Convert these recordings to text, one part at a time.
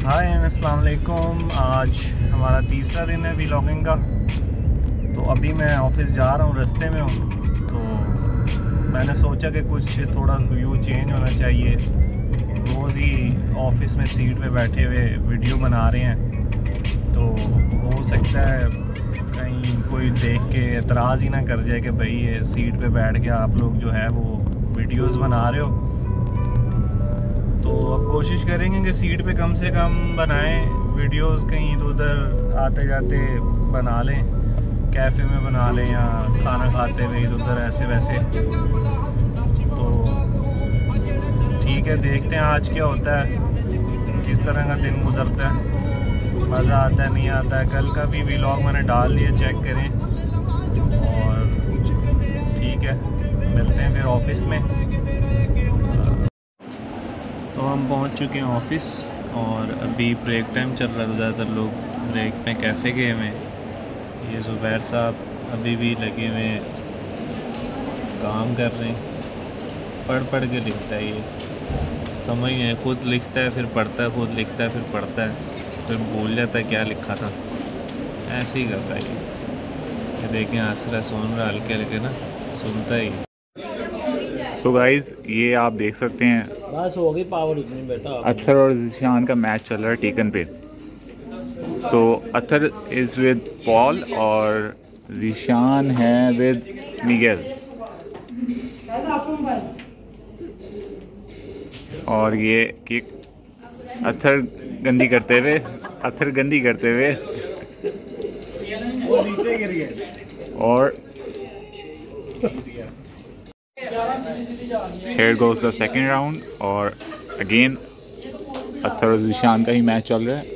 हाय अस्सलाम वालेकुम। आज हमारा तीसरा दिन है व्लॉगिंग का। तो अभी मैं ऑफ़िस जा रहा हूँ, रास्ते में हूँ। तो मैंने सोचा कि कुछ थोड़ा व्यू चेंज होना चाहिए। रोज़ ही ऑफिस में सीट पे बैठे हुए वीडियो बना रहे हैं, तो हो सकता है कहीं कोई देख के एतराज़ ही ना कर जाए कि भाई ये सीट पे बैठ के आप लोग जो है वो वीडियोस बना रहे हो। तो अब कोशिश करेंगे कि सीट पे कम से कम बनाएं वीडियोस, कहीं इधर उधर आते जाते बना लें, कैफ़े में बना लें या खाना खाते हुए इधर उधर ऐसे वैसे। तो ठीक है, देखते हैं आज क्या होता है, किस तरह का दिन गुजरता है, मज़ा आता है नहीं आता है। कल का भी व्लॉग मैंने डाल दिया, चेक करें। और ठीक है, मिलते हैं फिर ऑफिस में। तो हम पहुंच चुके हैं ऑफ़िस और अभी ब्रेक टाइम चल रहा है। ज़्यादातर लोग ब्रेक में कैफ़े गए हुए हैं। ये ज़ुबैर साहब अभी भी लगे हुए हैं, काम कर रहे हैं। पढ़ के लिखता है, ये समझ नहीं है। खुद लिखता है फिर पढ़ता है, खुद लिखता है फिर पढ़ता है, फिर भूल जाता है क्या लिखा था। ऐसे ही करता है ये देखें, हंस रहा, सुन रहा, हल्के हल्के ना सुनता ही। तो गाइज ये आप देख सकते हैं, बस हो गई पावर इतनी बेटा। अत्थर और ज़ीशान का मैच चल रहा है टेकन पे। So Athar is with Paul और ज़ीशान है विद मिगेल। और ये किक अत्थर गंदी करते हुए वो नीचे गिर गया। और here goes the second round और अगेन अत्थर और ज़ीशान का ही मैच चल रहा है।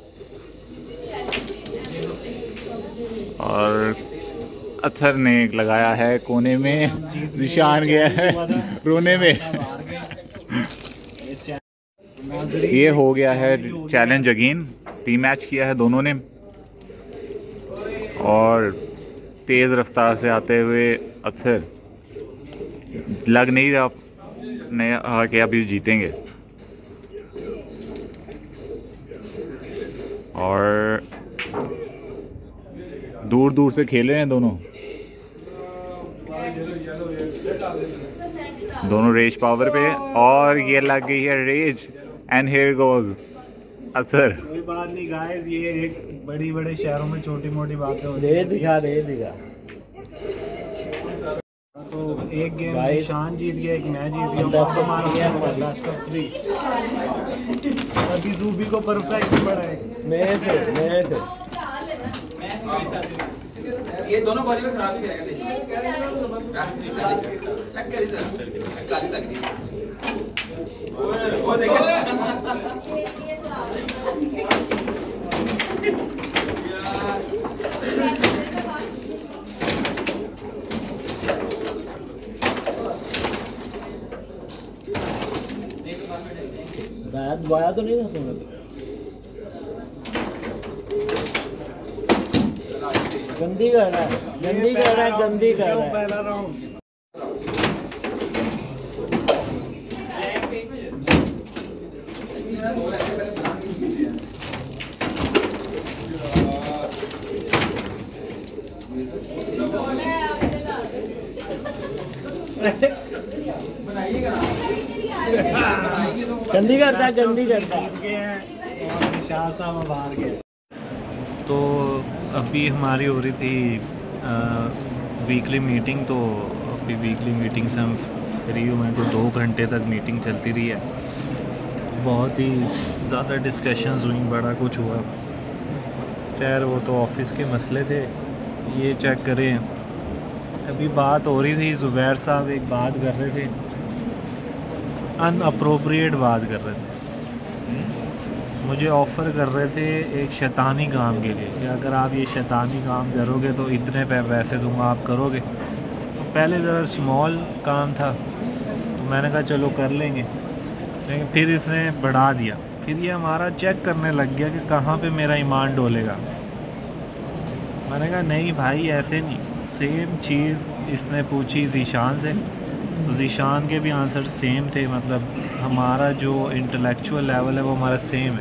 और अत्थर ने लगाया है कोने में, ज़ीशान गया है रोने में। ये हो गया है चैलेंज अगेन। टीम मैच किया है दोनों ने और तेज़ रफ्तार से आते हुए अत्थर लग नहीं रहा कि अभी जीतेंगे। और दूर दूर से खेल रहे हैं दोनों रेज पावर पे। और ये लग गई है race and here goes Athar. कोई बात नहीं गाइस, ये एक बड़े शहरों में छोटी मोटी बातें होती हैं। दे दिखा। तो एक गेम ईशान जीत गया, एक मैं जीत गया। लास्ट ऑफ 3 अभी जूबी को परफेक्ट पड़ा है। मैं ये दोनों बॉडी में खराब ही रहेगा। चेक कर इधर काली लग रही है। वो देखो वाया तो नहीं था तुमने। गंदी कर रहा है पहला राउंड। गंदी करता है। शाह साहब बाहर गए। तो अभी हमारी हो रही थी वीकली मीटिंग। तो अभी वीकली मीटिंग से हम फ्री हुए हैं, तो 2 घंटे तक मीटिंग चलती रही है। बहुत ही ज़्यादा डिस्कशंस हुई, बड़ा कुछ हुआ। खैर वो तो ऑफिस के मसले थे। ये चेक करें, अभी बात हो रही थी, ज़ुबैर साहब एक बात कर रहे थे, अनअप्रोप्रिएट बात कर रहे थे। मुझे ऑफ़र कर रहे थे एक शैतानी काम के लिए कि अगर आप ये शैतानी काम करोगे तो इतने पैसे दूंगा, आप करोगे। तो पहले ज़रा स्मॉल काम था, तो मैंने कहा चलो कर लेंगे, लेकिन फिर इसने बढ़ा दिया। फिर ये हमारा चेक करने लग गया कि कहाँ पे मेरा ईमान डोलेगा। मैंने कहा नहीं भाई ऐसे नहीं। सेम चीज़ इसने पूछी ज़ीशान से, तो ज़ीशान के भी आंसर सेम थे। मतलब हमारा जो इंटेलेक्चुअल लेवल है वो हमारा सेम है।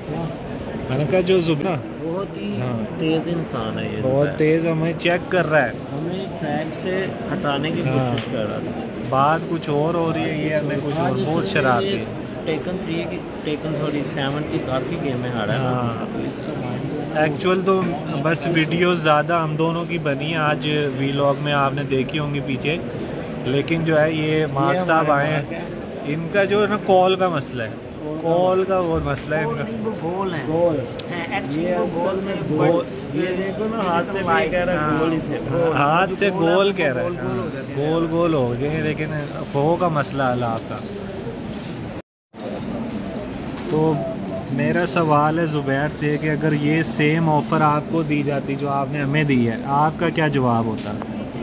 मैंने कहा जो जुबना बहुत ही हाँ। तेज़ इंसान है ये, बहुत तेज़ हमें चेक कर रहा है, हमें ट्रैक से हटाने की हाँ। कोशिश कर रहा था। बात कुछ और हो रही है, ये हमें कुछ और बहुत शरारती है। टेकन 3 की टेकन 7 की काफ़ी गेमें हारा है हाँ। ना, तो इसका माइंड एक्चुअल तो बस वीडियो ज़्यादा हम दोनों की बनी है आज वीलॉग में, आपने देखी होंगी पीछे, लेकिन जो है ये मार्क साहब आए हैं, इनका जो है ना कॉल का मसला है, कॉल का वो मसला है इनका। वो गोल है, गोल एक्चुअली वो गोल थे, गोल ये देखो ना हाथ से भी कह रहा गोल ही थे, हाथ से गोल कह रहा है, गोल गोल हो गए, लेकिन फो का मसला है आपका। तो मेरा सवाल है ज़ुबैर से कि अगर ये सेम ऑफ़र आपको दी जाती जो आपने हमें दी है, आपका क्या जवाब होता?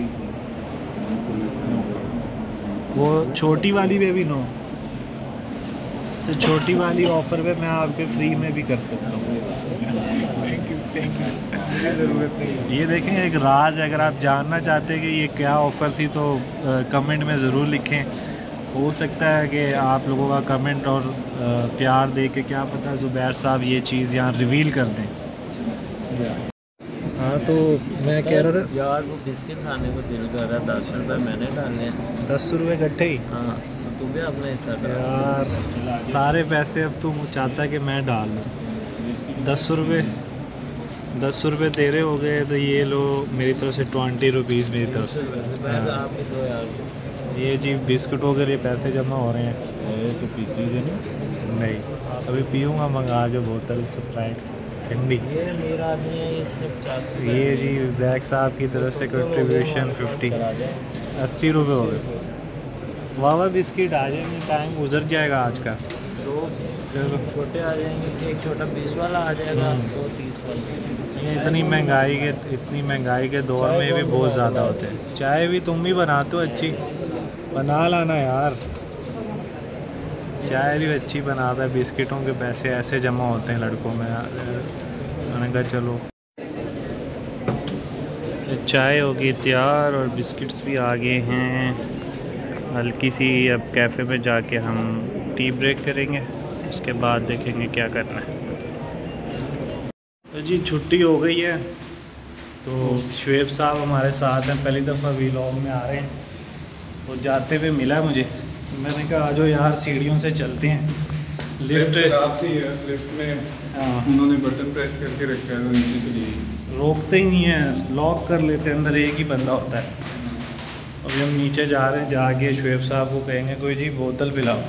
वो छोटी वाली पे भी नो, तो छोटी वाली ऑफ़र पे मैं आपके फ्री में भी कर सकता हूँ। ये देखें एक राज है, अगर आप जानना चाहते हैं कि ये क्या ऑफ़र थी तो कमेंट में ज़रूर लिखें। हो सकता है कि आप लोगों का कमेंट और प्यार दे के क्या पता ज़ुबैर साहब ये चीज़ यहाँ रिवील कर दें। हाँ तो मैं कह रहा था यार वो बिस्किट खाने को दिल कर रहा है, 10 रुपये मैंने डालने हैं। 10 रुपये इकट्ठे ही? हाँ तो तू भी अपना हिस्सा कर यार, सारे पैसे अब तुम चाहता है कि मैं डाल दूँ। 10 रुपये तेरे हो गए, तो ये लो मेरी तरफ से 20 रुपीज़ मेरी तरफ से। आप भी दो यार, ये जी बिस्कुटों के लिए पैसे जमा हो रहे हैं। तो पीती नहीं, अभी पीऊँगा मंगा के बोतल स्प्राइट ठंडी। ये मेरा आदमी है, इससे 50 ये जी जैक साहब की तरफ से कंट्रीब्यूशन 80 रुपये हो गए। वाह बिस्किट आ जाएंगे, टाइम गुजर जाएगा आज का। चलो छोटे आ जाएंगे, एक छोटा 20 वाला आ जाएगा, 2 30 वाला। ये इतनी महंगाई के दौर में भी बहुत ज़्यादा होते हैं। चाय भी तुम भी बनाते हो अच्छी, बना लाना यार, चाय भी अच्छी बनाता है। बिस्किटों के पैसे ऐसे जमा होते हैं लड़कों में। मैंने कहा चलो चाय होगी तैयार और बिस्किट्स भी आ गए हैं। हल्की सी अब कैफ़े में जाके हम टी ब्रेक करेंगे, उसके बाद देखेंगे क्या करना है। तो जी छुट्टी हो गई है, तो शुएब साहब हमारे साथ हैं, पहली दफ़ा वीलॉग में आ रहे हैं। वो जाते हुए मिला मुझे, मैंने कहा आ जाओ यार सीढ़ियों से चलते हैं। लिफ्ट खराब थी लिफ्ट में, हाँ, उन्होंने बटन प्रेस करके रखा है, नीचे चली गई। रोकते ही नहीं है, लॉक कर लेते हैं, अंदर एक ही बंदा होता है। अभी हम नीचे जा रहे हैं, जाके शुएब साहब को कहेंगे कोई जी बोतल पिलाओ,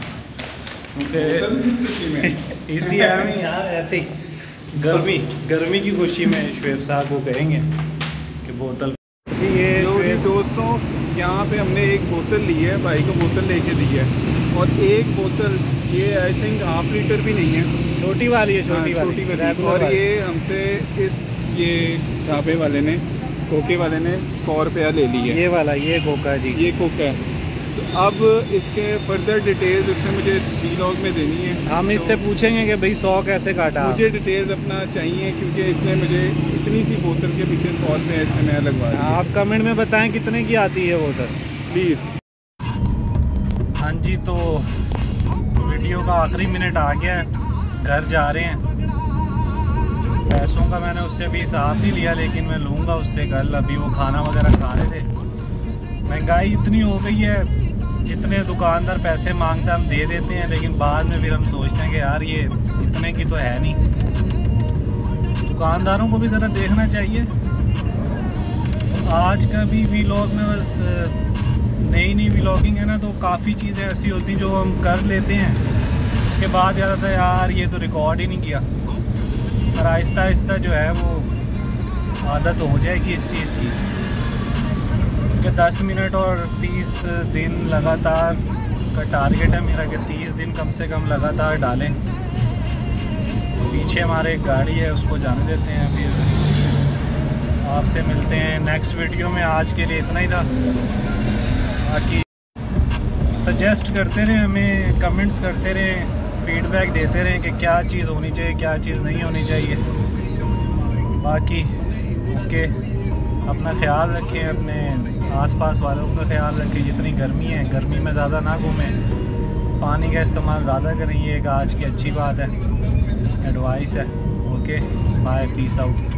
क्योंकि इसी में यार ऐसे ही गर्मी की खुशी में शुएब साहब को कहेंगे कि बोतल। ये जी दोस्तों, यहाँ पे हमने एक बोतल ली है, भाई को बोतल लेके दी है, और एक बोतल ये आई थिंक ½ लीटर भी नहीं है, छोटी वाली है, छोटी वाली। और ये हमसे ये ढाबे वाले ने, कोके वाले ने 100 रुपया ले ली है। ये वाला, ये कोका जी, ये कोका है। तो अब इसके फर्दर डिटेल्स उसने मुझे इस वीलॉग में देनी है। हम इससे पूछेंगे कि भाई 100 कैसे काटा। मुझे डिटेल्स अपना चाहिए, क्योंकि इसने मुझे इतनी सी बोतल के पीछे 100 रुपये इसने नया लगवा दिया। आप कमेंट में बताएं कितने की आती है बोतल प्लीज़। हाँ जी, तो वीडियो का आखिरी मिनट आ गया है, घर जा रहे हैं। पैसों का मैंने उससे अभी हिसाब नहीं लिया, लेकिन मैं लूँगा उससे कल। अभी वो खाना वगैरह खा रहे थे। महंगाई इतनी हो गई है, जितने दुकानदार पैसे मांगते हैं हम दे देते हैं, लेकिन बाद में फिर हम सोचते हैं कि यार ये इतने की तो है नहीं। दुकानदारों को भी ज़रा देखना चाहिए। आज का भी वीलॉग में बस नई व्लॉगिंग है ना, तो काफ़ी चीज़ें ऐसी होती जो हम कर लेते हैं, उसके बाद याद आता है यार ये तो रिकॉर्ड ही नहीं किया। और आहिस्ता आहिस्ता जो है वो आदत हो जाएगी इस चीज़ की, कि 10 मिनट और 30 दिन लगातार का टारगेट है मेरा, कि 30 दिन कम से कम लगातार डालें। पीछे हमारे एक गाड़ी है, उसको जाने देते हैं। फिर आपसे मिलते हैं नेक्स्ट वीडियो में। आज के लिए इतना ही था। बाकी सजेस्ट करते रहें हमें, कमेंट्स करते रहें, फीडबैक देते रहें कि क्या चीज़ होनी चाहिए, क्या चीज़ नहीं होनी चाहिए। बाकी ओके, अपना ख्याल रखें, अपने आसपास वालों का ख्याल रखें। जितनी गर्मी है, गर्मी में ज़्यादा ना घूमें, पानी का इस्तेमाल ज़्यादा करें, ये एक आज की अच्छी बात है। एडवाइस है। Okay bye, peace out.